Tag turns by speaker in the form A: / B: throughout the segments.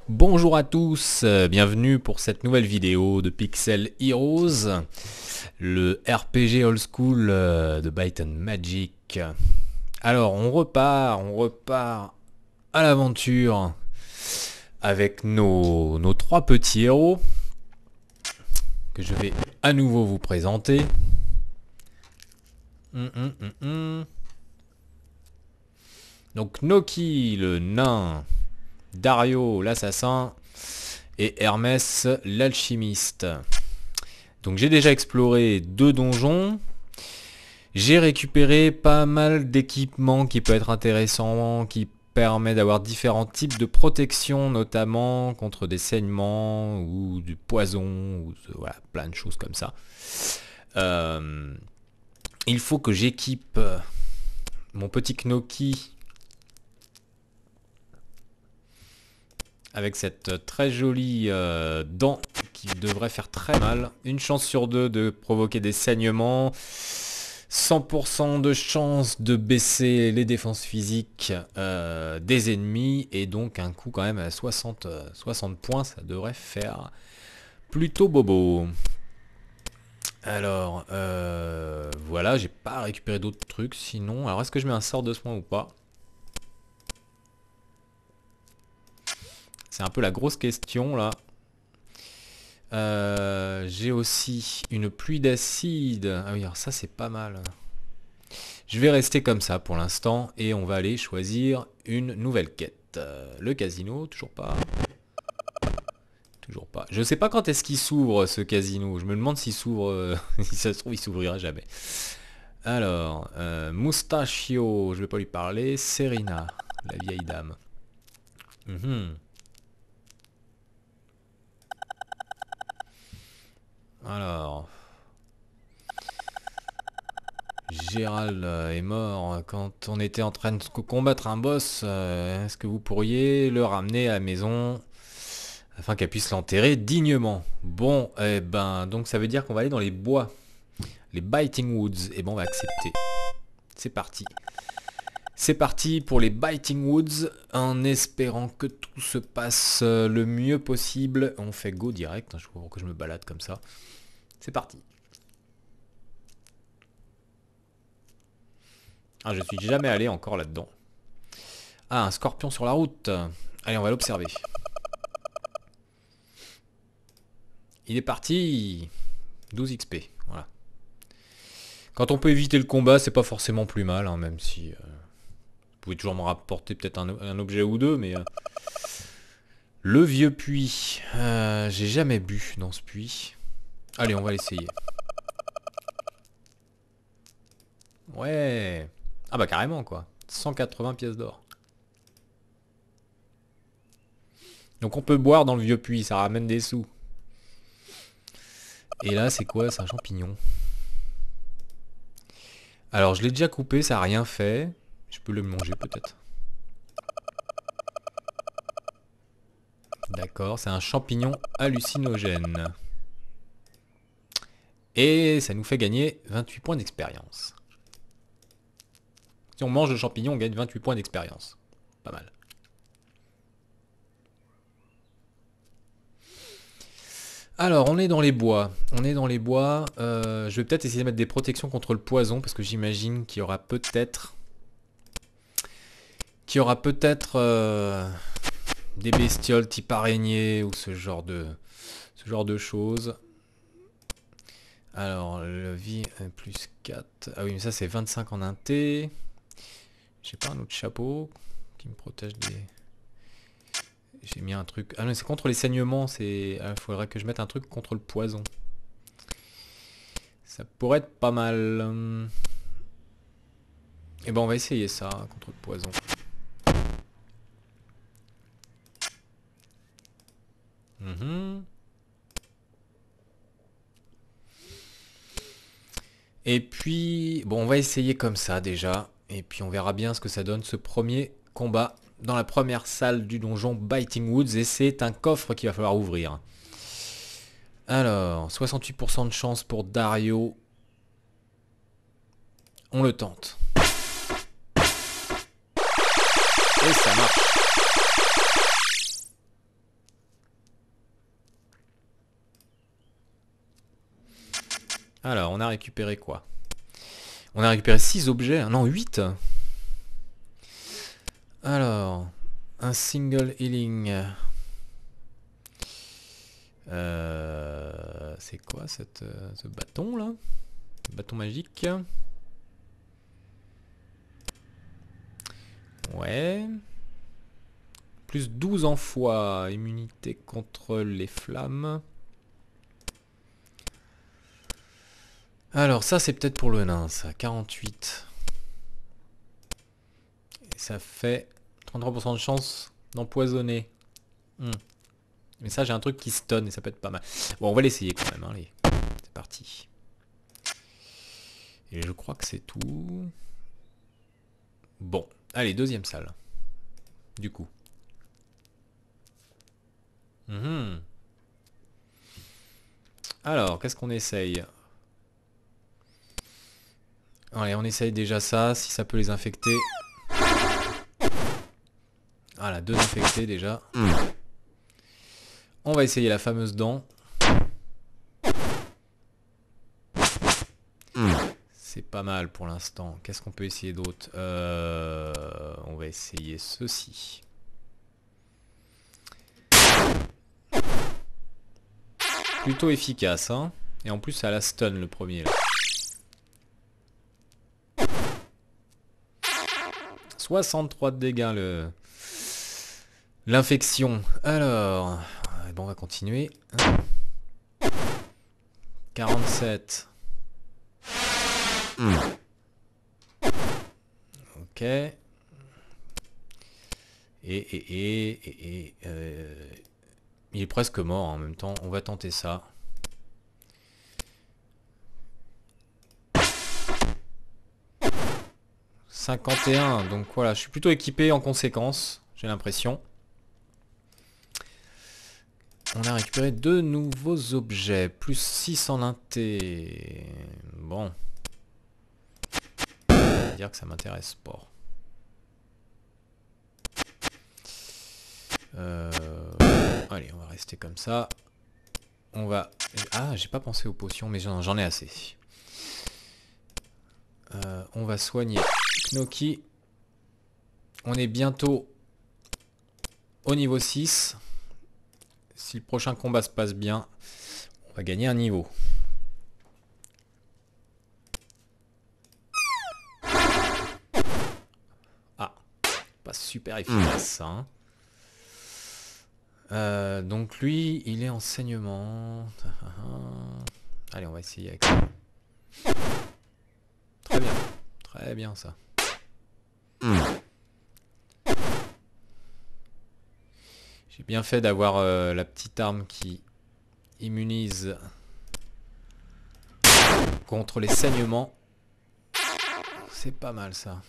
A: Bonjour à tous, bienvenue pour cette nouvelle vidéo de Pixel Heroes, le RPG old school de Byte and Magic. Alors on repart à l'aventure avec nos trois petits héros que je vais à nouveau vous présenter. Donc Noki le nain, Dario l'assassin et Hermès l'alchimiste. Donc j'ai déjà exploré 2 donjons. J'ai récupéré pas mal d'équipements qui peut être intéressant, qui permet d'avoir différents types de protection, notamment contre des saignements ou du poison, ou voilà, plein de choses comme ça. Il faut que j'équipe mon petit Knoki avec cette très jolie dent qui devrait faire très mal. Une chance sur 2 de provoquer des saignements. 100% de chance de baisser les défenses physiques des ennemis. Et donc un coup quand même à 60 points. Ça devrait faire plutôt bobo. Alors, voilà, j'ai pas récupéré d'autres trucs sinon. Alors est-ce que je mets un sort de soin ou pas ? C'est un peu la grosse question là. J'ai aussi une pluie d'acide. Ah oui, alors ça c'est pas mal. Je vais rester comme ça pour l'instant et on va aller choisir une nouvelle quête. Le casino, toujours pas. Toujours pas. Je sais pas quand est-ce qu'il s'ouvre ce casino. Je me demande s'il s'ouvre. Si ça se trouve, il s'ouvrira jamais. Alors, Mustachio, je vais pas lui parler. Serena, la vieille dame. Alors, Gérald est mort quand on était en train de combattre un boss. Est-ce que vous pourriez le ramener à la maison afin qu'elle puisse l'enterrer dignement? Bon, eh ben, donc ça veut dire qu'on va aller dans les bois, les Biting Woods. Et bon, on va accepter. C'est parti. C'est parti pour les Biting Woods, en espérant que tout se passe le mieux possible. On fait go direct, je vois pourquoi je me balade comme ça. C'est parti. Ah, je suis jamais allé encore là-dedans. Ah, un scorpion sur la route. Allez, on va l'observer. Il est parti. 12 XP, voilà. Quand on peut éviter le combat, c'est pas forcément plus mal, hein, même si... vous pouvez toujours me rapporter peut-être un objet ou deux, mais... Le vieux puits. J'ai jamais bu dans ce puits. Allez, on va l'essayer. Ouais. Ah bah carrément, quoi. 180 pièces d'or. Donc on peut boire dans le vieux puits, ça ramène des sous. Et là, c'est quoi? C'est un champignon. Alors, je l'ai déjà coupé, ça n'a rien fait. Je peux le manger peut-être. D'accord, c'est un champignon hallucinogène. Et ça nous fait gagner 28 points d'expérience. Si on mange le champignon, on gagne 28 points d'expérience. Pas mal. Alors, on est dans les bois. On est dans les bois. Je vais peut-être essayer de mettre des protections contre le poison, parce que j'imagine qu'il y aura peut-être... des bestioles type araignée ou ce genre de choses. Alors, le vie plus 4. Ah oui, mais ça c'est 25 en inté. J'ai pas un autre chapeau qui me protège des... J'ai mis un truc... Ah non, c'est contre les saignements. Il faudrait que je mette un truc contre le poison. Ça pourrait être pas mal. Et ben on va essayer ça contre le poison. Et puis, bon, on va essayer comme ça déjà. Et puis on verra bien ce que ça donne ce premier combat dans la première salle du donjon Biting Woods. Et c'est un coffre qu'il va falloir ouvrir. Alors, 68% de chance pour Dario. On le tente. Et ça marche. Alors, on a récupéré quoi? On a récupéré 6 objets. Non, 8. Alors, un single healing. C'est quoi ce bâton là? Bâton magique. Ouais. Plus 12 en foi. Immunité contre les flammes. Alors ça c'est peut-être pour le nain ça. 48. Et ça fait 33% de chance d'empoisonner. Mais ça j'ai un truc qui stun et ça peut être pas mal. Bon on va l'essayer quand même. Allez. C'est parti. Et je crois que c'est tout. Bon. Allez, deuxième salle. Du coup. Alors, qu'est-ce qu'on essaye? Allez, on essaye déjà ça, si ça peut les infecter. Voilà, 2 infectés déjà. On va essayer la fameuse dent. C'est pas mal pour l'instant. Qu'est-ce qu'on peut essayer d'autre? On va essayer ceci. Plutôt efficace, hein. Et en plus, ça la stun le premier là. 63 de dégâts l'infection. Alors, bon, on va continuer. 47. Ok. Il est presque mort en même temps. On va tenter ça. « 51 », donc voilà, je suis plutôt équipé en conséquence, j'ai l'impression. On a récupéré 2 nouveaux objets, plus 6 en inté. Bon. On va dire que ça m'intéresse pas. Allez, on va rester comme ça. On va... Ah, j'ai pas pensé aux potions, mais j'en ai assez. On va soigner Knoki. On est bientôt au niveau 6. Si le prochain combat se passe bien, on va gagner un niveau. Ah, pas super efficace ça. Hein. Donc lui, il est enseignement. Allez, on va essayer avec ça. Très bien ça. J'ai bien fait d'avoir la petite arme qui immunise contre les saignements. C'est pas mal ça.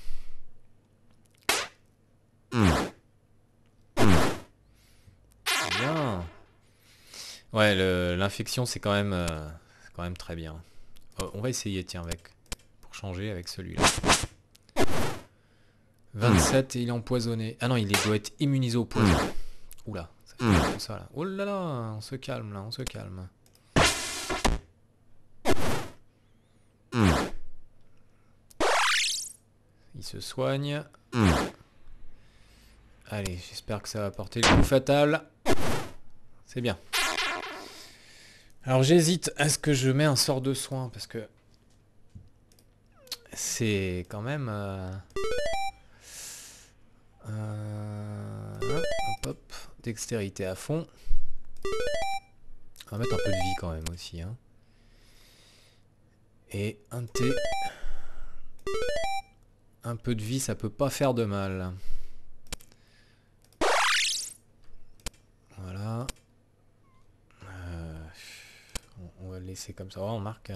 A: Bien. Ouais, l'infection c'est quand même très bien. On va essayer tiens pour changer avec celui-là. 27 et il est empoisonné. Ah non, il doit être immunisé au poison. Oula, ça fait tout ça là. Oh là là, on se calme là, on se calme. Il se soigne. Allez, j'espère que ça va porter le coup fatal. C'est bien. Alors j'hésite, est-ce que je mets un sort de soin? Parce que c'est quand même... hop, dextérité à fond. On va mettre un peu de vie quand même aussi. Hein. Et un T. Un peu de vie, ça peut pas faire de mal. Voilà. On va le laisser comme ça. Oh, on marque.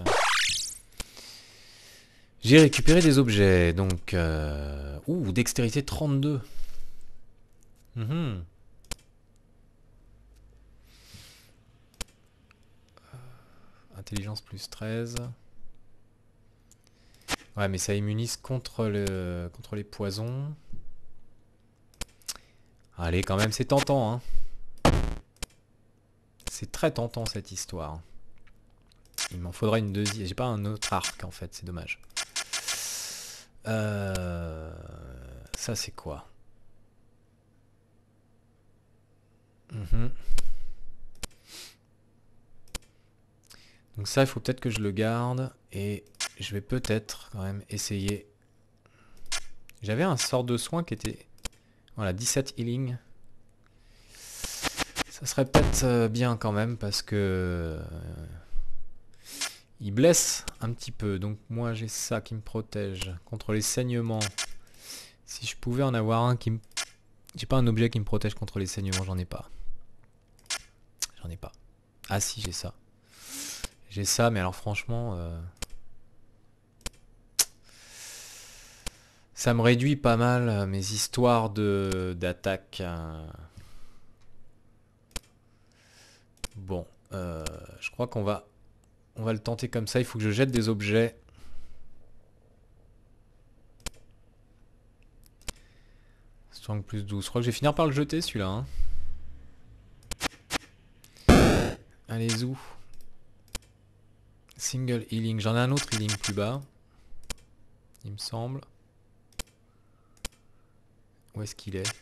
A: J'ai récupéré des objets. Donc... Ouh, dextérité 32. Intelligence plus 13. Ouais, mais ça immunise contre les poisons. Allez, quand même, c'est tentant, hein. C'est très tentant, cette histoire. Il m'en faudra une deuxième. J'ai pas un autre arc en fait, c'est dommage. Ça c'est quoi? Mhm. Donc ça, il faut peut-être que je le garde. Et je vais peut-être quand même essayer. J'avais un sort de soin qui était... Voilà, 17 healing. Ça serait peut-être bien quand même parce que... il blesse un petit peu. Donc moi j'ai ça qui me protège contre les saignements. Si je pouvais en avoir un qui me... J'ai pas un objet qui me protège contre les saignements, j'en ai pas. J'en ai pas. Ah si, j'ai ça. J'ai ça, mais alors franchement... ça me réduit pas mal mes histoires d'attaque. Bon, je crois on va le tenter comme ça. Il faut que je jette des objets. Strong plus 12. Je crois que je vais finir par le jeter celui-là. Hein. Allez, où? Single healing. J'en ai un autre healing plus bas. Il me semble. Où est-ce qu'il est?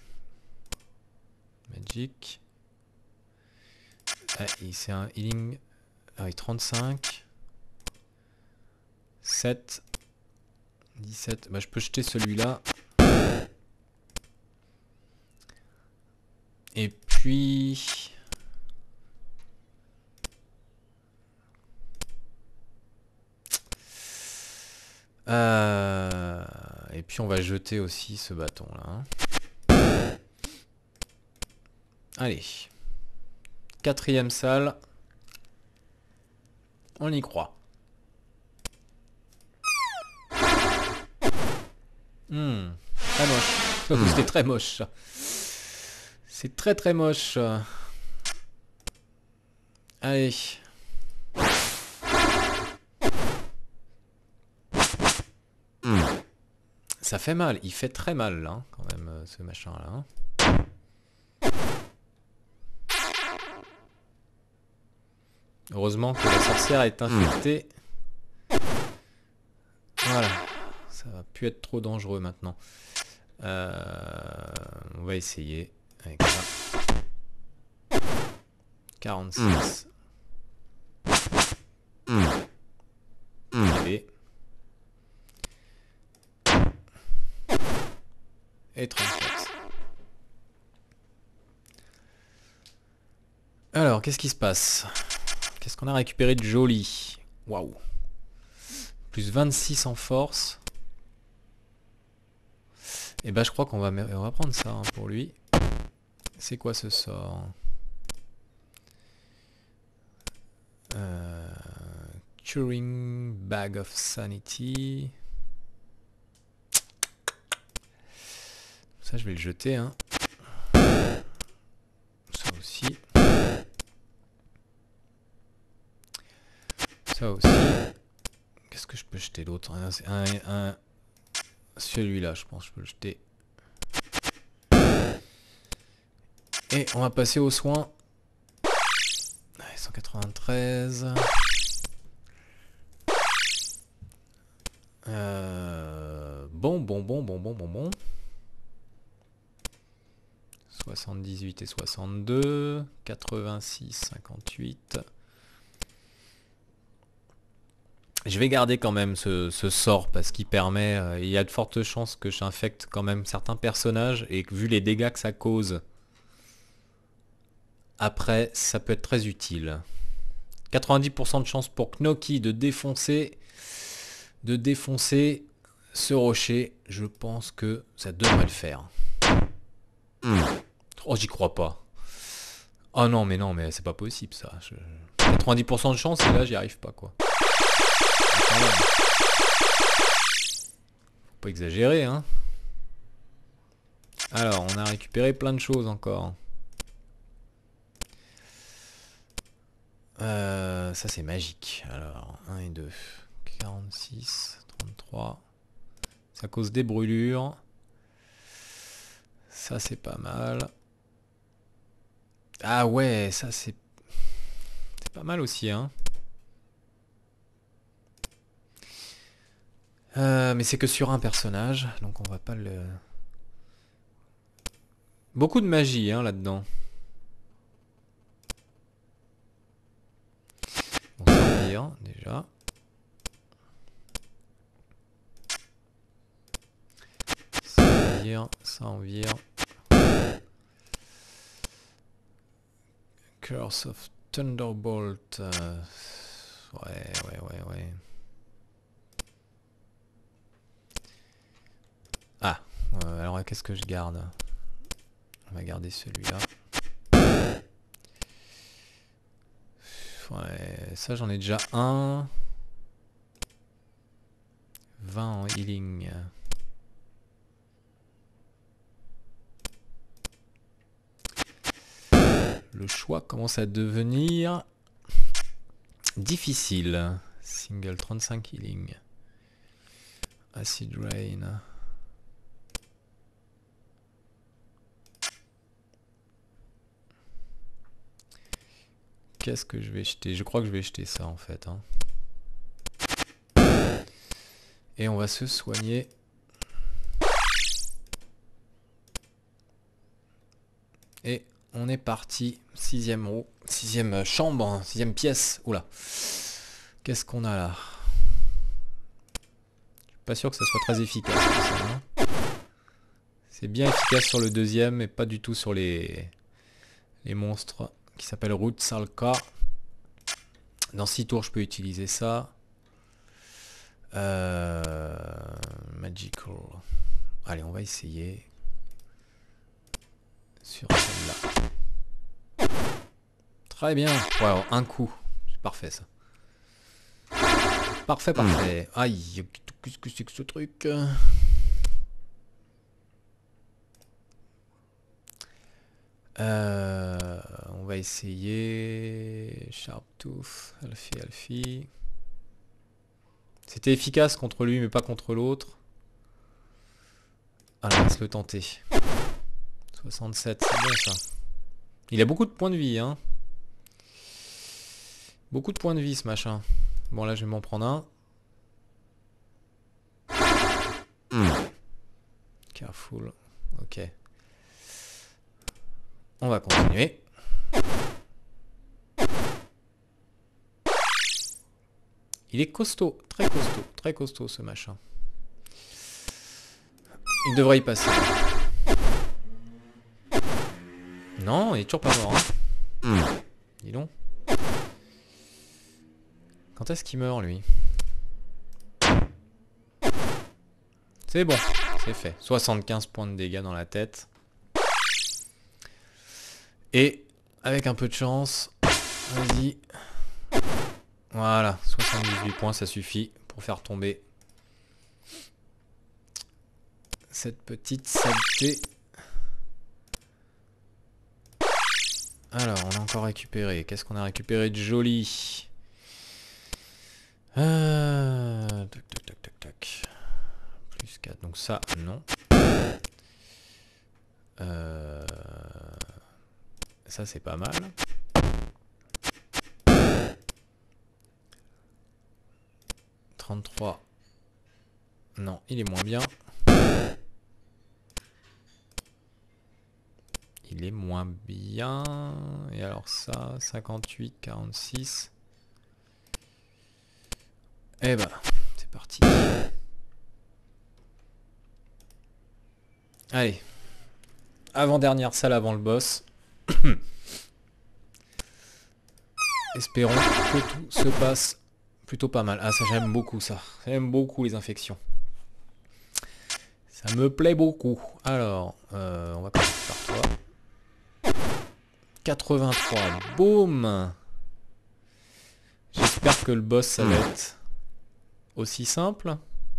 A: Magic. Ah, c'est un healing. Ah oui, 35. 7. 17. Bah, je peux jeter celui-là. Et puis... et puis on va jeter aussi ce bâton là. Allez. 4e salle. On y croit. Très moche. C'était très moche. C'est très très moche. Allez. Ça fait mal. Il fait très mal là, quand même, ce machin là. Hein. Heureusement que la sorcière est infectée. Voilà. Ça va plus être trop dangereux maintenant. On va essayer. Avec ça. 46. Et 34. Alors, qu'est-ce qui se passe? Qu'est-ce qu'on a récupéré de joli? Waouh. Plus 26 en force. Et bah je crois qu'on va prendre ça hein, pour lui. C'est quoi ce sort? Curing Bag of Sanity. Ça je vais le jeter. Hein. Ça aussi. Ça aussi. Qu'est-ce que je peux jeter d'autre? Celui-là, je pense que je peux le jeter. Et on va passer aux soins. Allez, 193. Bon. 78 et 62. 86, 58. Je vais garder quand même ce sort parce qu'il permet... il y a de fortes chances que j'infecte quand même certains personnages et que vu les dégâts que ça cause, après, ça peut être très utile. 90% de chance pour Knoki de défoncer ce rocher. Je pense que ça devrait le faire. Oh, j'y crois pas. Oh non, mais c'est pas possible ça. 90% de chance et là, j'y arrive pas quoi. Faut pas exagérer, hein. Alors, on a récupéré plein de choses encore. Ça c'est magique. Alors, 1 et 2. 46, 33. Ça cause des brûlures. Ça c'est pas mal. Ah ouais, ça c'est pas mal aussi, hein. Mais c'est que sur un personnage, donc on va pas le... Beaucoup de magie hein, là-dedans. On s'en vire déjà. Ça en vire. Curse of Thunderbolt. Ouais. Ah, alors qu'est-ce que je garde? On va garder celui-là. Ouais, ça j'en ai déjà un. 20 en healing. Le choix commence à devenir difficile. Single 35 healing. Acid Rain. Qu'est-ce que je vais jeter? Je crois que je vais jeter ça en fait. Hein. Et on va se soigner. Et on est parti. 6ème roue. 6ème chambre. 6ème pièce. Oula. Qu'est-ce qu'on a là? Je suis pas sûr que ça soit très efficace. Hein. C'est bien efficace sur le deuxième, mais pas du tout sur les monstres. Qui s'appelle Root Salka. Dans 6 tours, je peux utiliser ça. Magical. Allez, on va essayer. Sur celle-là. Très bien. Wow, un coup. C'est parfait ça. Parfait. Aïe, qu'est-ce que c'est que ce truc? On va essayer. Sharptooth, Alfie. C'était efficace contre lui, mais pas contre l'autre. Allez, on va se le tenter. 67, c'est bon ça. Il a beaucoup de points de vie, hein. Beaucoup de points de vie ce machin. Bon là je vais m'en prendre un. Careful. Ok. On va continuer. Il est costaud, très costaud ce machin. Il devrait y passer. Non, il est toujours pas mort. Hein. Dis donc. Quand est-ce qu'il meurt lui? C'est bon, c'est fait. 75 points de dégâts dans la tête. Et avec un peu de chance, vas-y. Voilà, 78 points, ça suffit pour faire tomber cette petite saleté. Alors, on a encore récupéré. Qu'est-ce qu'on a récupéré de joli? Tac. Plus 4, donc ça, non. Ça, c'est pas mal. « 33. Non, il est moins bien. Il est moins bien. Et alors ça, 58, 46. Eh ben, c'est parti. Allez. Avant-dernière salle avant le boss. Espérons que tout se passe plutôt pas mal. Ah ça j'aime beaucoup ça. J'aime beaucoup les infections. Ça me plaît beaucoup. Alors, on va commencer par toi. 83. Boum. J'espère que le boss ça va être aussi simple.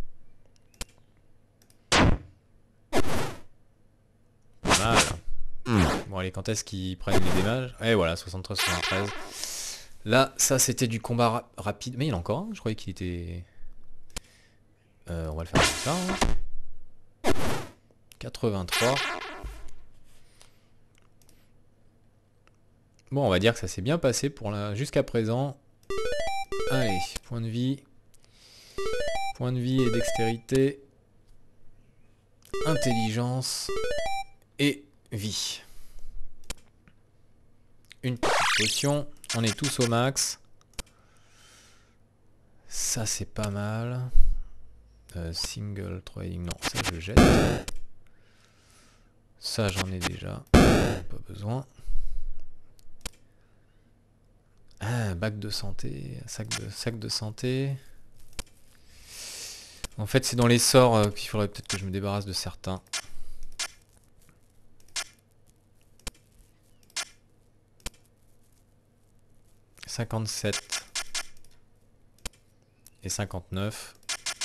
A: Pas mal. Bon allez, quand est-ce qu'ils prennent les dommages? Et voilà, 73-73. Là, ça c'était du combat rapide. Mais il y en a encore un, je croyais qu'il était... on va le faire comme ça. Hein. 83. Bon, on va dire que ça s'est bien passé pour jusqu'à présent. Allez, point de vie. Point de vie et dextérité. Intelligence. Et vie. Une petite potion. On est tous au max. Ça c'est pas mal. Single trading, non, ça je jette. Ça j'en ai déjà. Pas besoin. Ah, bac de santé. Sac de santé. En fait c'est dans les sorts qu'il faudrait peut-être que je me débarrasse de certains. « 57 et 59.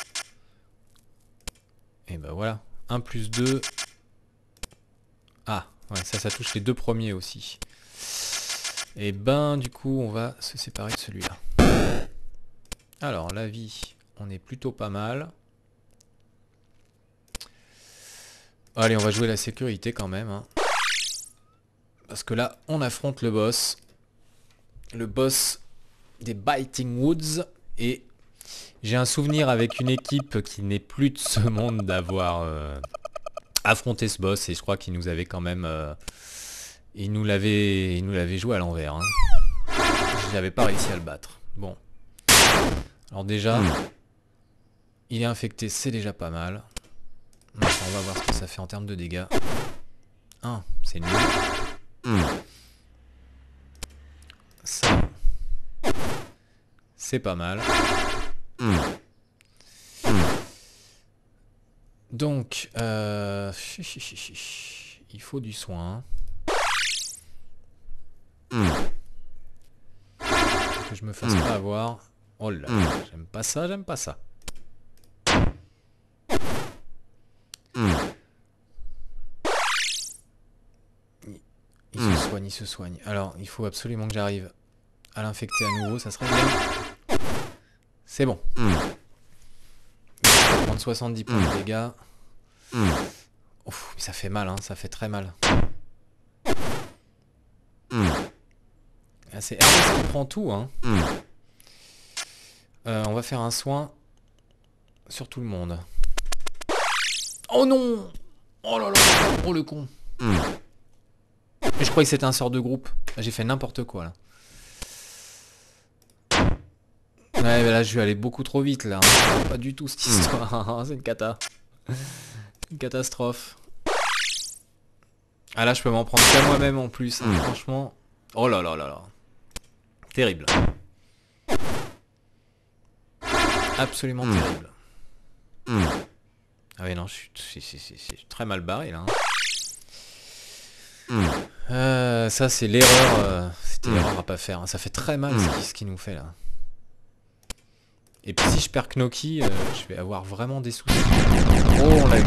A: Et ben voilà. 1 plus 2. Ah, ouais, ça touche les deux premiers aussi. Et ben du coup on va se séparer de celui-là. Alors la vie, on est plutôt pas mal. Allez, on va jouer la sécurité quand même. Hein. Parce que là, on affronte le boss. Le boss des Biting Woods. Et j'ai un souvenir avec une équipe qui n'est plus de ce monde d'avoir affronté ce boss. Et je crois qu'il nous avait quand même... il nous l'avait joué à l'envers. Hein. Je n'avais pas réussi à le battre. Bon. Alors déjà, il est infecté, c'est déjà pas mal. Enfin, on va voir ce que ça fait en termes de dégâts. 1, c'est nul. Ça, c'est pas mal. Donc, il faut du soin. Que je me fasse pas avoir. Oh là, j'aime pas ça, j'aime pas ça. Il se soigne, il se soigne. Alors, il faut absolument que j'arrive à l'infecter à nouveau, ça serait bien. C'est bon. Je vais prendre 70 points de dégâts. Ouf, mais ça fait mal, hein, ça fait très mal. Ah, c'est Hermès qui prend tout, hein. On va faire un soin sur tout le monde. Oh non! Oh là là! Oh le con! Mais je croyais que c'était un sort de groupe. J'ai fait n'importe quoi là. Ouais, mais là je vais aller beaucoup trop vite là. Pas du tout cette histoire. C'est une cata. Une catastrophe. Ah là je peux m'en prendre qu'à moi-même en plus. Hein. Franchement. Oh là là là là. Terrible. Absolument terrible. Ah ouais non, je suis très mal barré là. Ça c'est l'erreur. C'était l'erreur à pas faire. Hein. Ça fait très mal ce qu'il nous fait là. Et puis si je perds Knoki, je vais avoir vraiment des soucis. Oh, on l'a eu.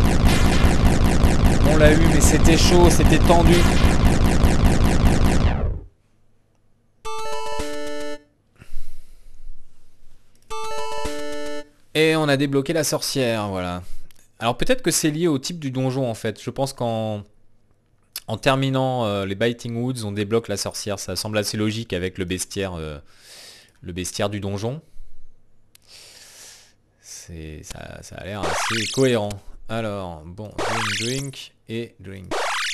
A: On l'a eu, mais c'était chaud, c'était tendu. Et on a débloqué la sorcière, voilà. Alors peut-être que c'est lié au type du donjon en fait. Je pense qu'en terminant les Biting Woods, on débloque la sorcière. Ça semble assez logique avec le bestiaire du donjon. Ça a l'air assez cohérent. Alors, bon, drink et drink.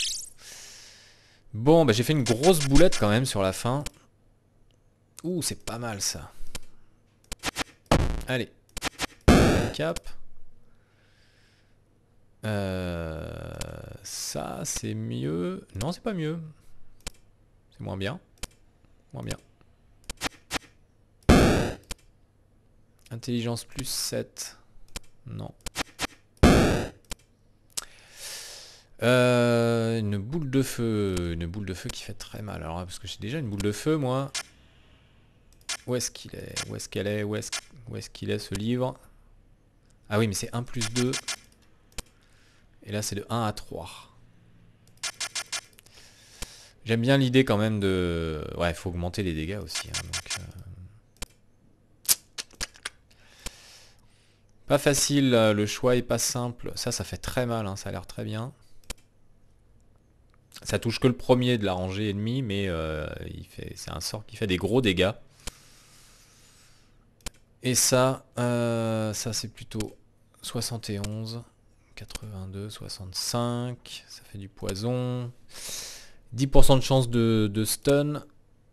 A: Bon, bah j'ai fait une grosse boulette quand même sur la fin. Ouh, c'est pas mal ça. Allez. Cap. Ça, c'est mieux. Non, c'est pas mieux. C'est moins bien. Moins bien. Intelligence plus 7. Non. Une boule de feu. Une boule de feu qui fait très mal. Alors, parce que j'ai déjà une boule de feu, moi. Où est-ce qu'il est? Où est-ce qu'elle est? Où est-ce qu'il est ce livre? Ah oui, mais c'est 1 plus 2. Et là, c'est de 1 à 3. J'aime bien l'idée quand même de... Ouais, il faut augmenter les dégâts aussi. Hein, donc, pas facile, le choix est pas simple. Ça fait très mal, hein, ça a l'air très bien. Ça touche que le premier de la rangée ennemie, mais c'est un sort qui fait des gros dégâts. Et ça, ça c'est plutôt 71, 82, 65. Ça fait du poison. 10% de chance de stun.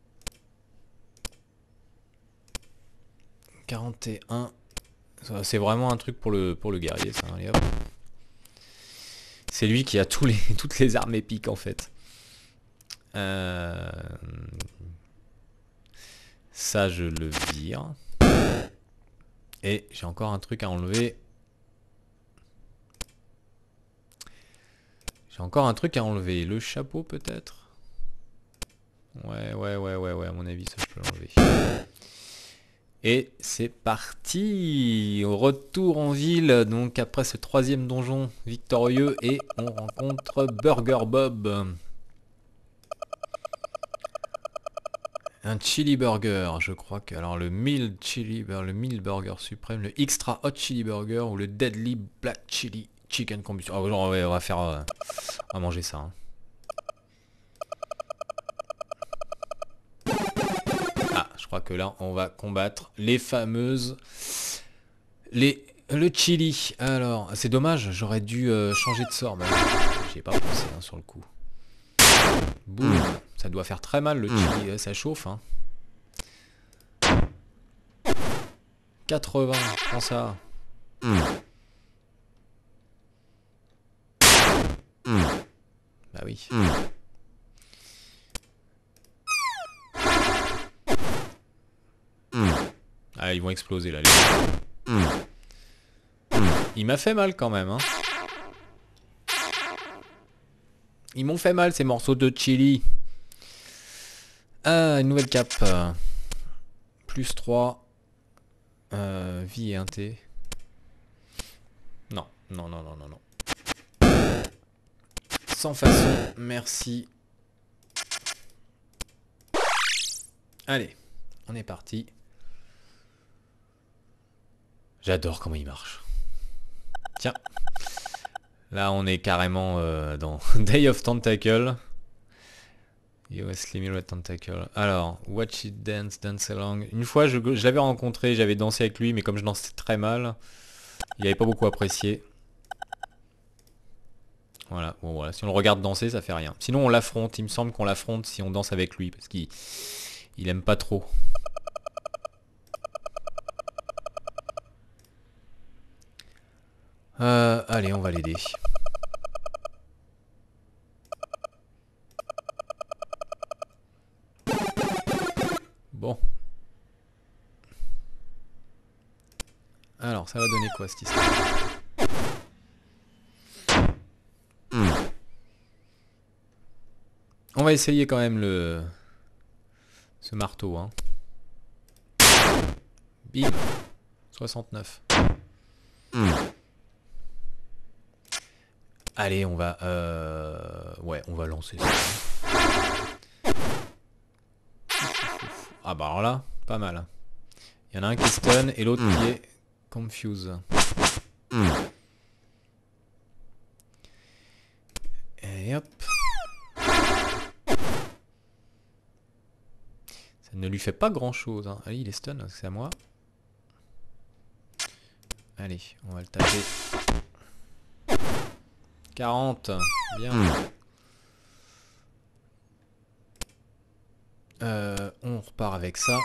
A: 41. C'est vraiment un truc pour le guerrier, ça. Allez, hop. C'est lui qui a toutes les armes épiques en fait. Ça, je le vire. Et j'ai encore un truc à enlever. J'ai encore un truc à enlever. Le chapeau peut-être. Ouais, à mon avis, ça je peux l'enlever. Et c'est parti. Retour en ville, donc après ce troisième donjon victorieux. Et on rencontre Burger Bob. Un chili burger, je crois que... Alors le mild chili, le mild burger suprême, le extra hot chili burger ou le deadly black chili chicken combustion. Oh, genre, ouais, on va faire... on va manger ça. Hein. Ah, je crois que là, on va combattre les fameuses... Le chili. Alors, c'est dommage, j'aurais dû changer de sort. Bah, j'y ai pas pensé hein, sur le coup. Boum. Ça doit faire très mal le chili, ça chauffe. Hein. 80, prends ça. Bah oui. Ah, ils vont exploser là. Il m'a fait mal quand même. Hein. Ils m'ont fait mal ces morceaux de chili. Ah, une nouvelle cape. Plus 3. Vie et un T. Non. Sans façon, merci. Allez, on est parti. J'adore comment il marche. Tiens. Là, on est carrément dans Day of Tentacle. US Limit Tentacle. Alors, Watch It Dance, Dance Along. Une fois, je l'avais rencontré, j'avais dansé avec lui, mais comme je dansais très mal, il n'avait pas beaucoup apprécié. Voilà, bon voilà, si on le regarde danser, ça fait rien. Sinon, on l'affronte, il me semble qu'on l'affronte si on danse avec lui, parce qu'il aime pas trop. Allez, on va l'aider. Bon. Alors, ça va donner quoi cette histoire? On va essayer quand même ce marteau. Hein. Bim. 69. Allez, on va... Ouais, on va lancer ça. Ah bah alors là, pas mal. Il y en a un qui stun et l'autre qui est confuse. Et hop. Ça ne lui fait pas grand chose. Hein. Allez, il est stun, c'est à moi. Allez, on va le taper. 40. Bien. On repart avec ça.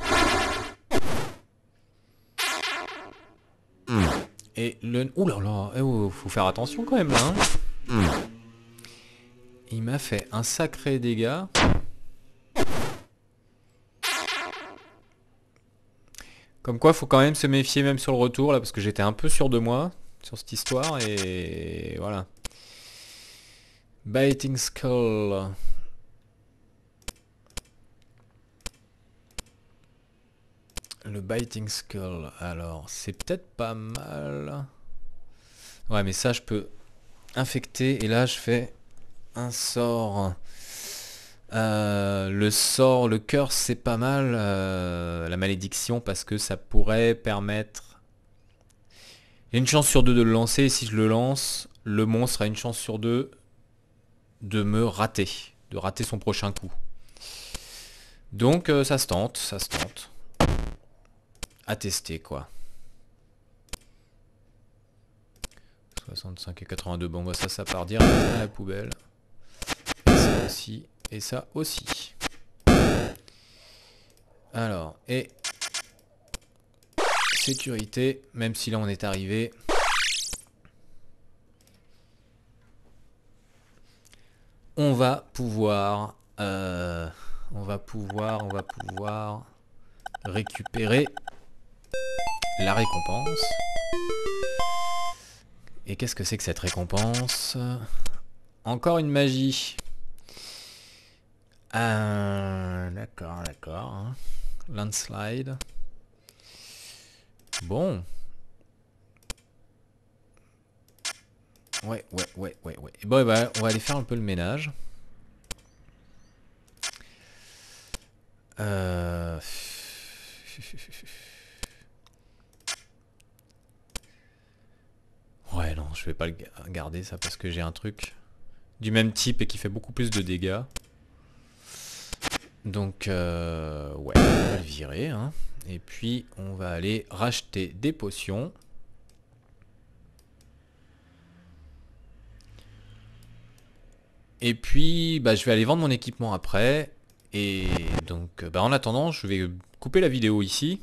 A: Et le... Ouh là là, faut faire attention quand même là. Hein. Il m'a fait un sacré dégât. Comme quoi, faut quand même se méfier même sur le retour là, parce que j'étais un peu sûr de moi sur cette histoire et voilà. Biting Skull. Le Biting Skull, alors c'est peut-être pas mal. Ouais mais ça je peux infecter et là je fais un sort. Le sort, le curse c'est pas mal. La malédiction parce que ça pourrait permettre... Il y a une chance sur deux de le lancer et si je le lance, le monstre a une chance sur deux de me rater. De rater son prochain coup. Donc ça se tente, ça se tente. à tester quoi. 65 et 82, bon bah ça part direct à la poubelle. Et ça aussi, et ça aussi. Alors, et sécurité, même si là on est arrivé. On va pouvoir récupérer la récompense. Et qu'est-ce que c'est que cette récompense? Encore une magie. D'accord, d'accord. Hein. Landslide. Bon. Ouais. Bon, bah, on va aller faire un peu le ménage. Ouais, non, je vais pas le garder ça parce que j'ai un truc du même type et qui fait beaucoup plus de dégâts. Donc, ouais, on va le virer. Hein. Et puis, on va aller racheter des potions. Et puis, bah, je vais aller vendre mon équipement après. Et donc, bah, en attendant, je vais couper la vidéo ici.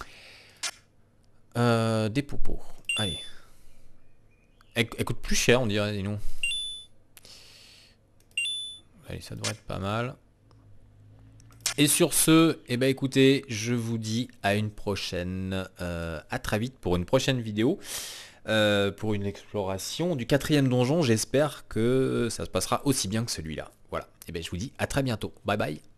A: Des popos. Allez. Elle coûte plus cher, on dirait, dis-nous. Allez, ça devrait être pas mal. Et sur ce, eh ben écoutez, je vous dis à une prochaine, à très vite pour une prochaine vidéo, pour une exploration du 4e donjon. J'espère que ça se passera aussi bien que celui-là. Voilà, et ben je vous dis à très bientôt. Bye bye.